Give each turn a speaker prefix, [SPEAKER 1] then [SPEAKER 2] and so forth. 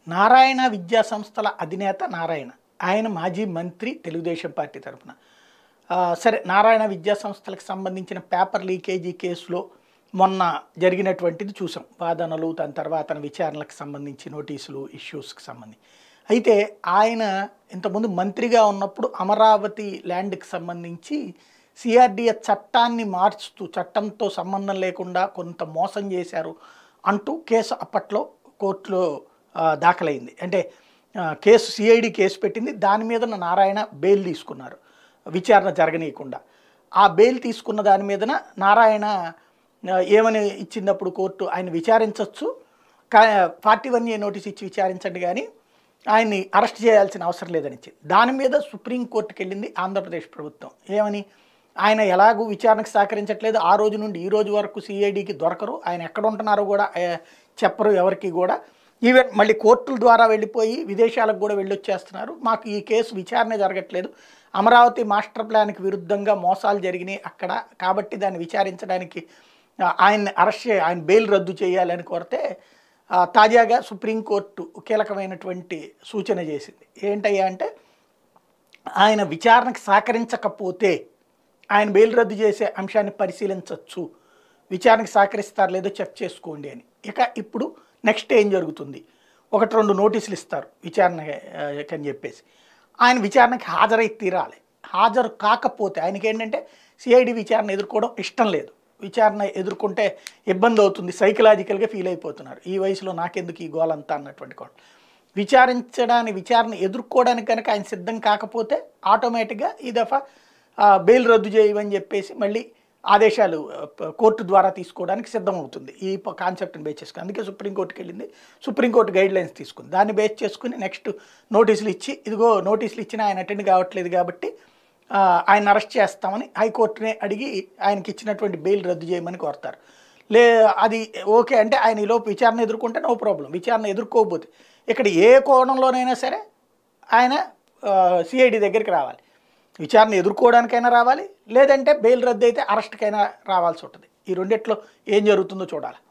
[SPEAKER 1] నారాయణ విద్యా సంస్థల అధినేత నారాయణ. ఆయన మాజీ మంత్రి తెలుగుదేశం పార్టీ తరపున. సరే, నారాయణ విద్యా సంస్థలకు సంబంధించిన పేపర్ లీకేజీ కేసులో మొన్న జరిగినటువంటిది చూసాం. వాదనలు, దాని తర్వాత విచారణలకు సంబంధించి నోటీసులు, ఇష్యూస్కి సంబంధించి. అయితే ఆయన ఇంతకుముందు మంత్రిగా ఉన్నప్పుడు అమరావతి ల్యాండ్కి సంబంధించి సిఆర్డిఏ చట్టాన్ని మార్చుతూ చట్టంతో సంబంధం లేకుండా కొంత మోసం చేశారు అంటూ కేసు అప్పట్లో కోర్టులో దాఖలైంది. అంటే కేసు సిఐడి కేసు పెట్టింది. దాని మీద నారాయణ బెయిల్ తీసుకున్నారు విచారణ జరగనీయకుండా. ఆ బెయిల్ తీసుకున్న దాని మీదన నారాయణ ఏమని ఇచ్చినప్పుడు కోర్టు ఆయన విచారించవచ్చు, 41A నోటీస్ ఇచ్చి విచారించండి, కానీ ఆయన్ని అరెస్ట్ చేయాల్సిన అవసరం లేదని ఇచ్చింది. దాని మీద సుప్రీంకోర్టుకి వెళ్ళింది ఆంధ్రప్రదేశ్ ప్రభుత్వం. ఏమని, ఆయన ఎలాగూ విచారణకు సహకరించట్లేదు, ఆ రోజు నుండి ఈ రోజు వరకు సిఐడికి దొరకరు, ఆయన ఎక్కడ ఉంటున్నారో కూడా చెప్పరు ఎవరికి కూడా, ఈవెన్ మళ్ళీ కోర్టుల ద్వారా వెళ్ళిపోయి విదేశాలకు కూడా వెళ్ళొచ్చేస్తున్నారు, మాకు ఈ కేసు విచారణ జరగట్లేదు, అమరావతి మాస్టర్ ప్లాన్కి విరుద్ధంగా మోసాలు జరిగినాయి అక్కడ, కాబట్టి దాన్ని విచారించడానికి ఆయన్ని ఆయన బెయిల్ రద్దు చేయాలని కోరితే తాజాగా సుప్రీంకోర్టు కీలకమైనటువంటి సూచన చేసింది. ఏంటయ్యా అంటే, ఆయన విచారణకు సహకరించకపోతే ఆయన బెయిల్ రద్దు చేసే అంశాన్ని పరిశీలించవచ్చు, విచారణకు సహకరిస్తారు లేదో చెక్ చేసుకోండి అని. ఇక ఇప్పుడు నెక్స్ట్ ఏం జరుగుతుంది, 1-2 నోటీసులు ఇస్తారు విచారణకి అని చెప్పేసి. ఆయన విచారణకి హాజరై తీరాలి. హాజరు కాకపోతే ఆయనకి ఏంటంటే సిఐడి విచారణ ఎదుర్కోవడం ఇష్టం లేదు, విచారణ ఎదుర్కొంటే ఇబ్బంది అవుతుంది, సైకలాజికల్గా ఫీల్ అయిపోతున్నారు, ఈ వయసులో నాకెందుకు ఈ గోలంతా అన్నటువంటి కోణం. విచారణ ఎదుర్కోవడానికి కనుక ఆయన సిద్ధం కాకపోతే ఆటోమేటిక్గా ఈ దఫా బెయిల్ రద్దు చేయమని చెప్పేసి మళ్ళీ ఆదేశాలు కోర్టు ద్వారా తీసుకోవడానికి సిద్ధమవుతుంది. ఈ కాన్సెప్ట్ని బేస్ చేసుకుని అందుకే సుప్రీంకోర్టుకి వెళ్ళింది. సుప్రీంకోర్టు గైడ్ లైన్స్ తీసుకుంది. దాన్ని బేస్ చేసుకుని నెక్స్ట్ నోటీసులు ఇచ్చి, ఇదిగో నోటీసులు ఇచ్చినా ఆయన అటెండ్ కావట్లేదు కాబట్టి ఆయన అరెస్ట్ చేస్తామని హైకోర్టునే అడిగి ఆయనకి ఇచ్చినటువంటి బెయిల్ రద్దు చేయమని కోరుతారు. అది ఓకే అంటే ఆయన ఈలోపు విచారణ ఎదుర్కొంటే నో ప్రాబ్లం. విచారణ ఎదుర్కోకపోతే ఇక్కడ ఏ కోణంలోనైనా సరే ఆయన సిఐడి దగ్గరికి రావాలి, విచారణ ఎదుర్కోవడానికైనా రావాలి, లేదంటే బెయిల్ రద్దు అయితే అరెస్ట్కైనా రావాల్సి ఉంటుంది. ఈ రెండిట్లో ఏం జరుగుతుందో చూడాలి.